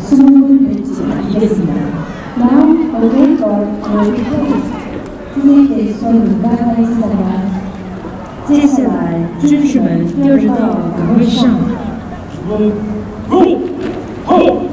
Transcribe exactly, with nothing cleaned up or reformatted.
수목을 펼치겠습니다. Now, the great God will be praised. 接下来，知识们要知道岗位上。 Go! Go!